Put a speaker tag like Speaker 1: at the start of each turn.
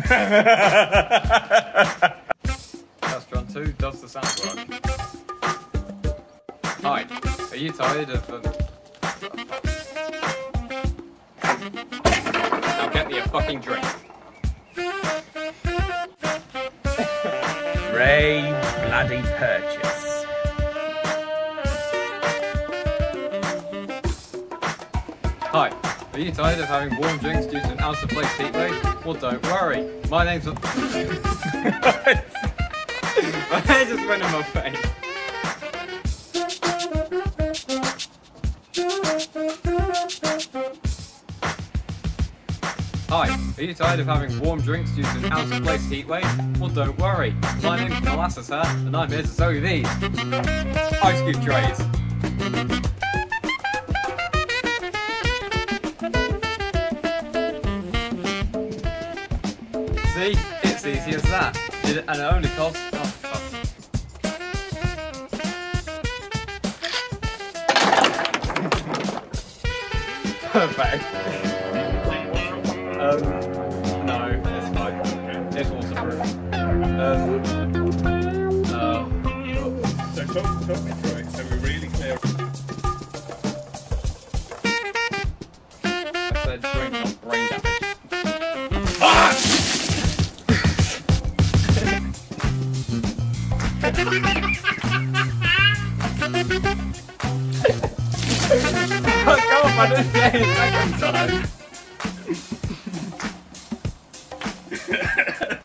Speaker 1: Restaurant 2, does the sound work? Hi, are you tired of Now get me a fucking drink.
Speaker 2: Ray bloody purchase.
Speaker 1: Hi, are you tired of having warm drinks due to an out-of-place heat wave? Well, don't worry. My name's... My hair just went in my face. Hi, are you tired of having warm drinks due to an out-of-place heat wave? Well, don't worry. My name's Molasses Hat, and I'm here to sell you these ice cube trays. See? It's easy as that. And it only costs... Oh, fuck. Perfect. No, it's fine. It's waterproof.
Speaker 3: So talk me through it, so we're really clear.
Speaker 1: I said drink, not brain damage. Come on, I didn't say it second time.